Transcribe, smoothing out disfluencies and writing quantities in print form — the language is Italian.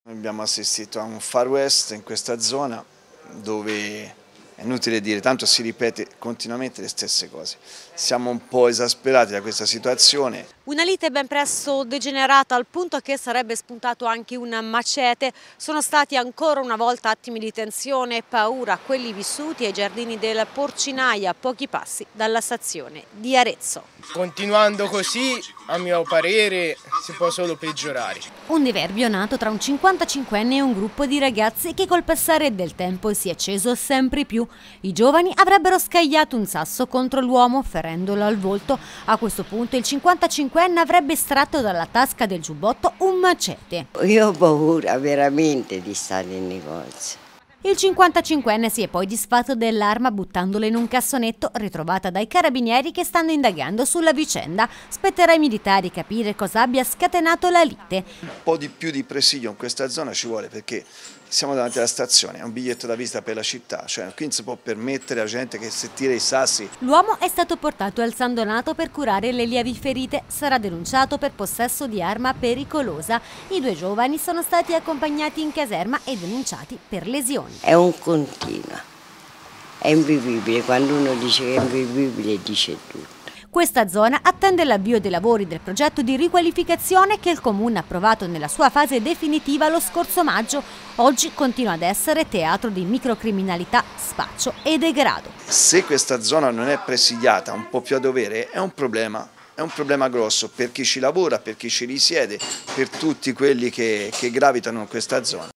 Abbiamo assistito a un Far West in questa zona dove è inutile dire, tanto si ripete continuamente le stesse cose. Siamo un po' esasperati da questa situazione. Una lite ben presto degenerata al punto che sarebbe spuntato anche un macete. Sono stati ancora una volta attimi di tensione e paura quelli vissuti ai giardini del Porcinaia, a pochi passi dalla stazione di Arezzo. Continuando così, a mio parere, si può solo peggiorare. Un diverbio nato tra un 55enne e un gruppo di ragazzi che col passare del tempo si è acceso sempre più. I giovani avrebbero scagliato un sasso contro l'uomo, ferendolo al volto. A questo punto il 55enne avrebbe estratto dalla tasca del giubbotto un macete. Io ho paura veramente di stare in negozio. Il 55enne si è poi disfatto dell'arma buttandola in un cassonetto, ritrovata dai carabinieri che stanno indagando sulla vicenda. Spetterà ai militari capire cosa abbia scatenato la lite. Un po' di più di presidio in questa zona ci vuole, perché siamo davanti alla stazione, è un biglietto da visita per la città, cioè qui non si può permettere a gente che si tira i sassi. L'uomo è stato portato al San Donato per curare le lievi ferite, sarà denunciato per possesso di arma pericolosa. I due giovani sono stati accompagnati in caserma e denunciati per lesioni. È un continuo, è invivibile, quando uno dice che è invivibile dice tutto. Questa zona attende l'avvio dei lavori del progetto di riqualificazione che il Comune ha approvato nella sua fase definitiva lo scorso maggio. Oggi continua ad essere teatro di microcriminalità, spaccio e degrado. Se questa zona non è presidiata un po' più a dovere è un problema grosso per chi ci lavora, per chi ci risiede, per tutti quelli che gravitano in questa zona.